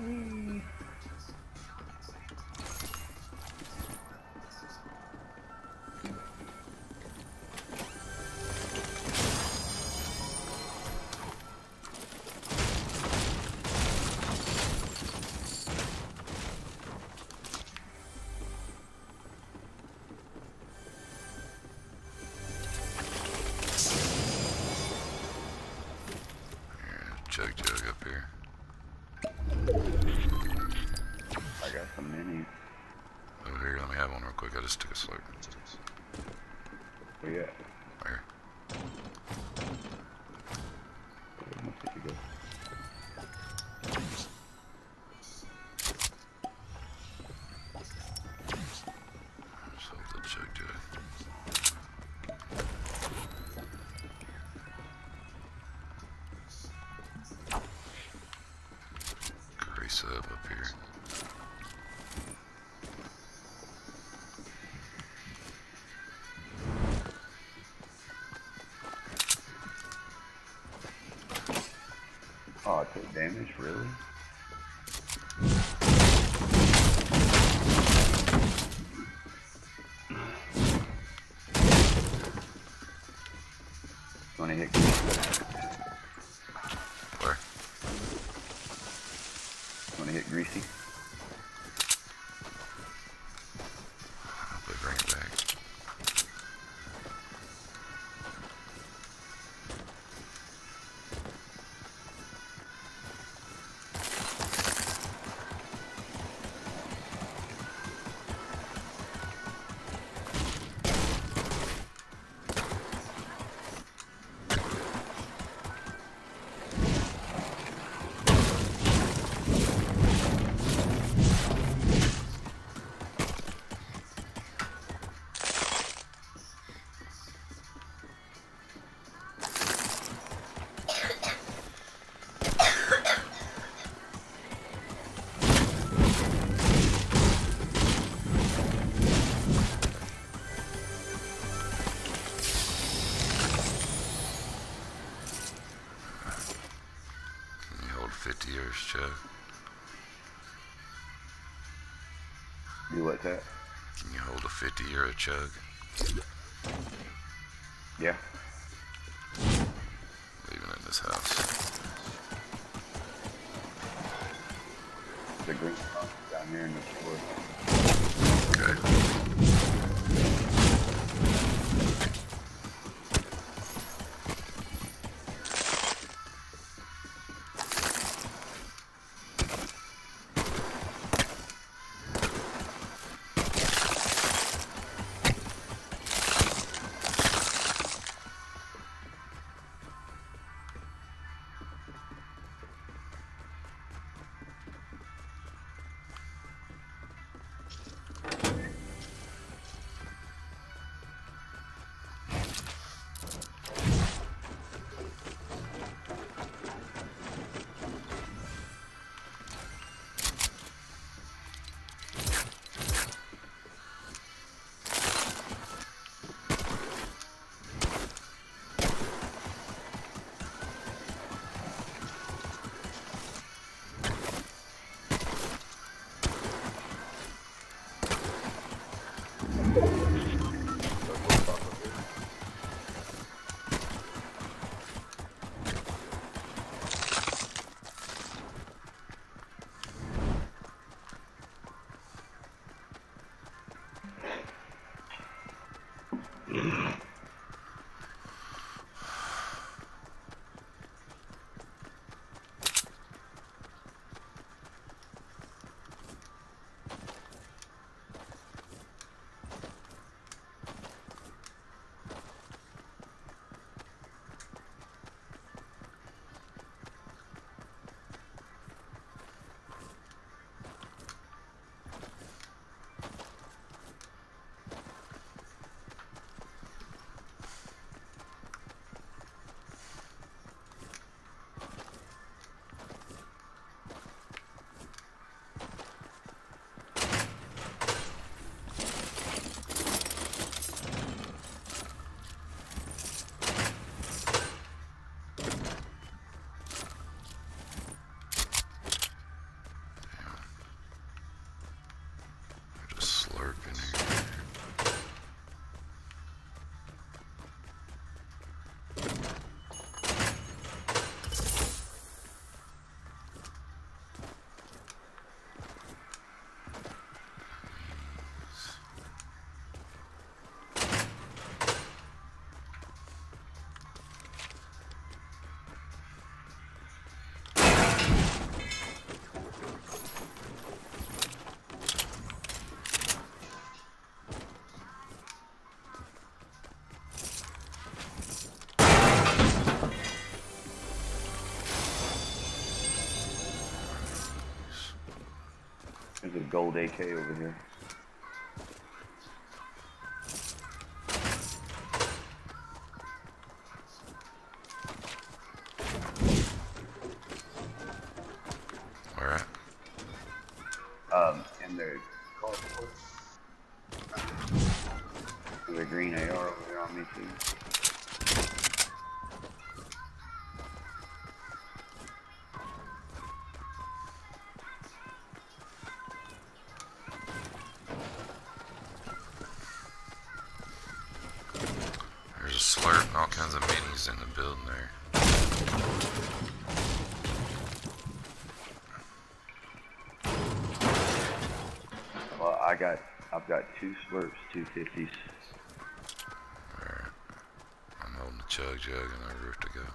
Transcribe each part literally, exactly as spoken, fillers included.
Whee. Chug jug up here. I got some minis. Over here, let me have one real quick. I just took a slurp. Where you at? Right here. Where must you go? Just hold the chug jug. Grease up up here. Oh, I took damage, really? Wanna hit Where? Wanna hit greasy? Hopefully bring it back. fifty years, Chug. Do what's that? Can you hold a fifty euro chug? Yeah. Leaving it in this house. The green box down here in the store. Okay. There's a gold A K over here. Where at? Um, in the car port. There's a green A R over there on me too. There's a slurp and all kinds of minis in the building there. Well, I got, I've got two slurps, two fifties. Alright. I'm holding the chug jug and I roof to go.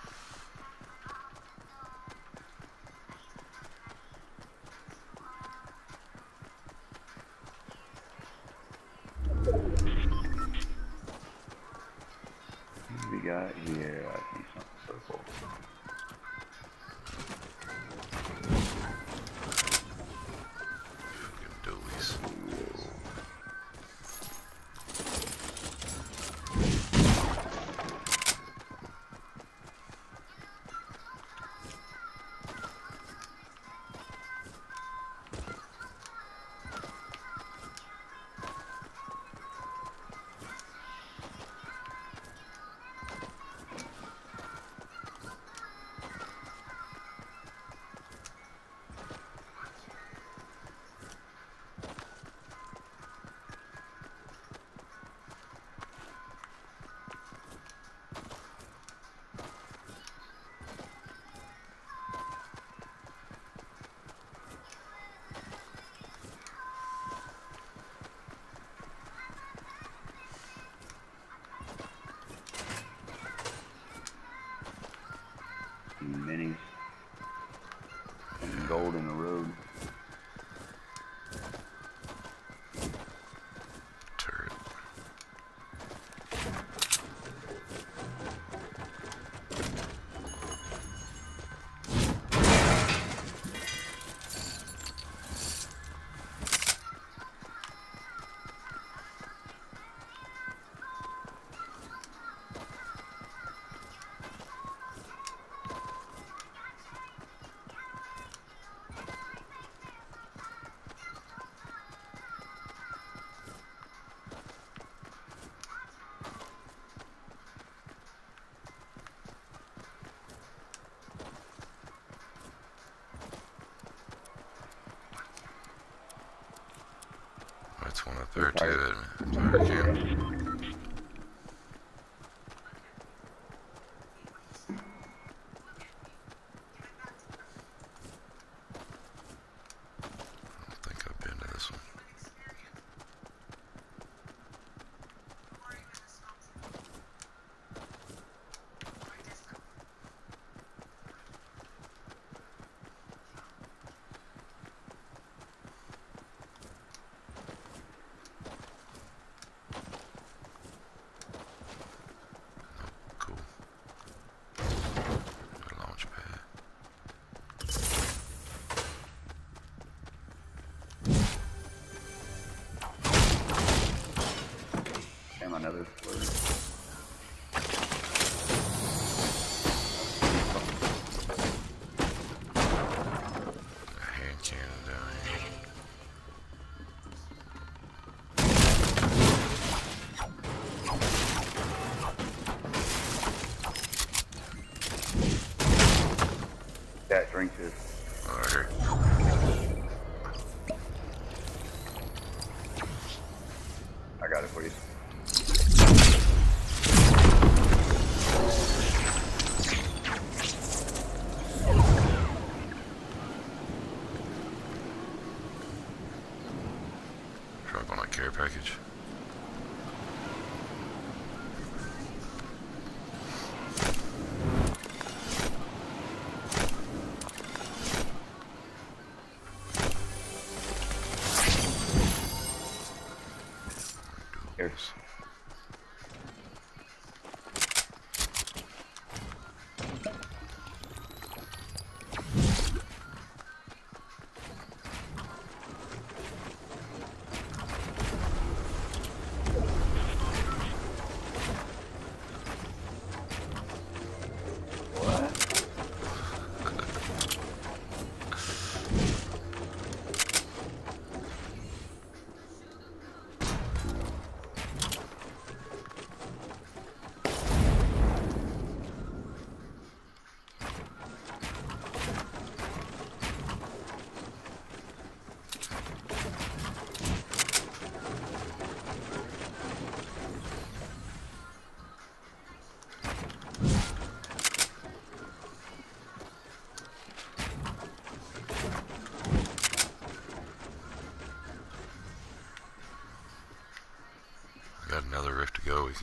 What do we got here? I see something purple. Fucking doolies. Minis. And gold in the road. Turret. That's one up there too, isn't it? Fire camp. I don't think I've been to this one. Cool. Got a launch pad. Damn, another slurp. A hand cannon down here. That drink this. Oh, here. I got it for you. Drop on that care package. Here.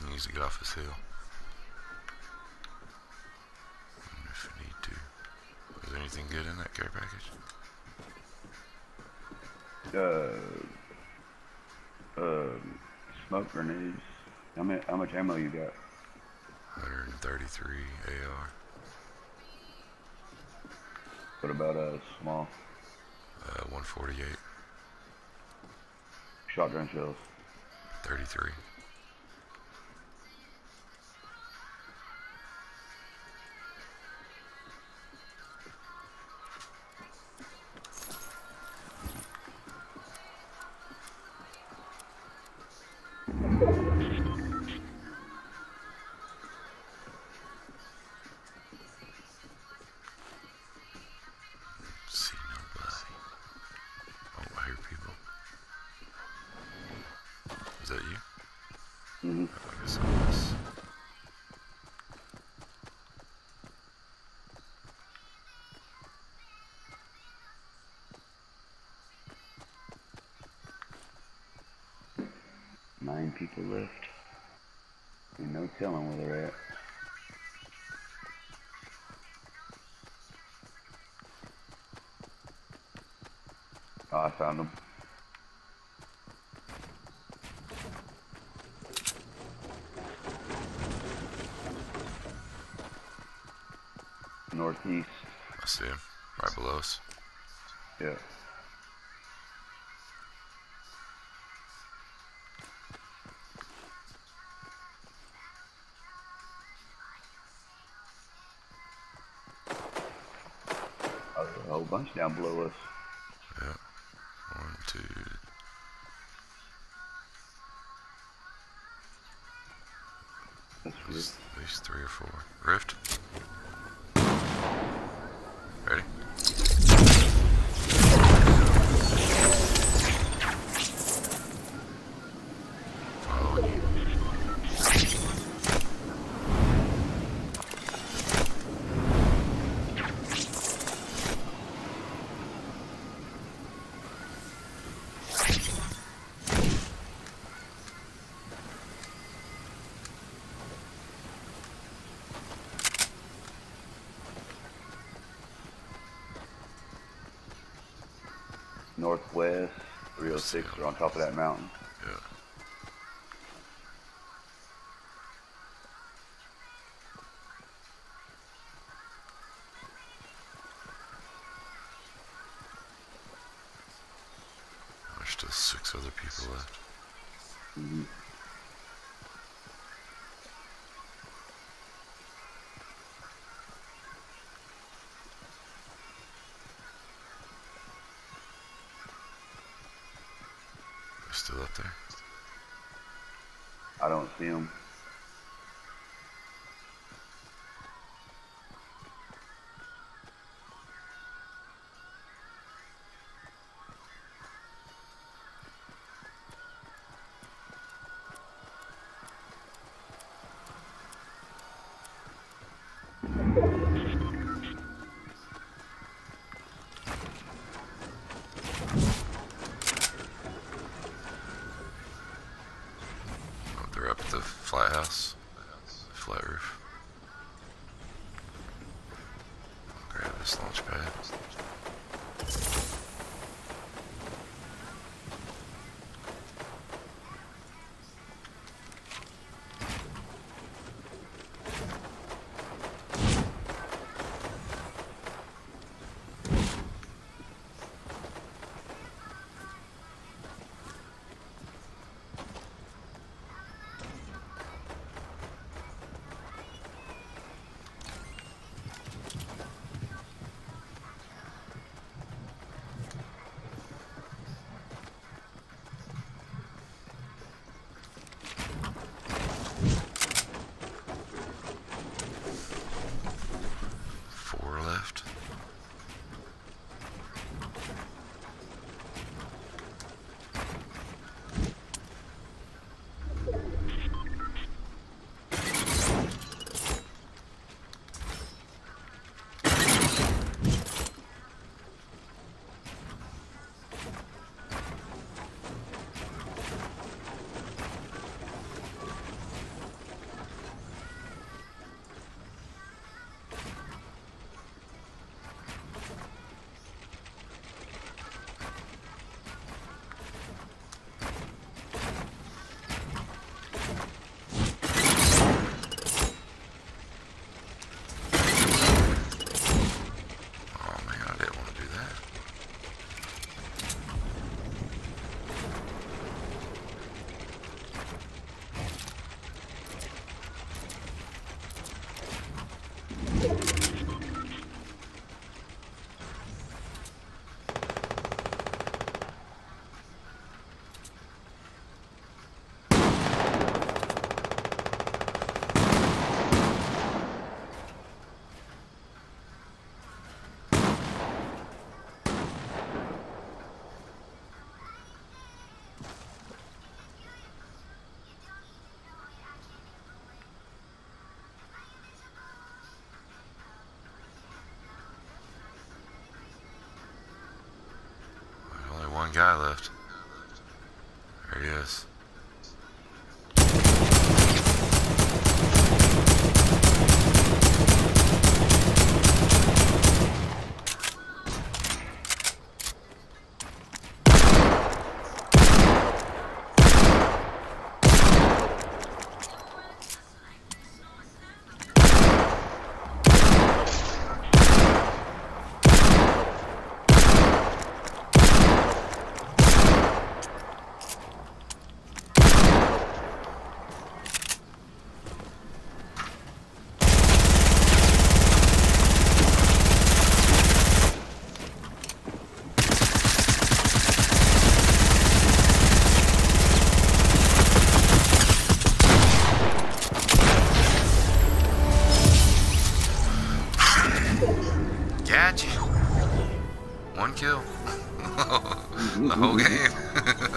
he needs to get off his hill. Wonder if we need to. Is there anything good in that care package? Uh, um, smoke grenades. How much, how much ammo you got? one thirty-three A R. What about a small? Uh, one forty-eight. Shotgun shells. thirty-three. See nobody. Oh, I hear people. Is that you? Mm-hmm. I guess it was. Nine people left. Ain't no telling where they're at. Oh, I found them. Northeast. I see him. Right below us. Yeah. Oh, there's a whole bunch down below us. Yeah. One, two. That's At weird. least, at least three or four. Rift. Ready? Following you. Northwest, three oh six, we're on top of that mountain. Yeah. There's still six other people left. Mm-hmm. They're still up there. I don't see them. Oh, they're up at the flat house. Flat roof. I'll grab this launch pad. one guy left. There he is. Got you. One kill. The whole game.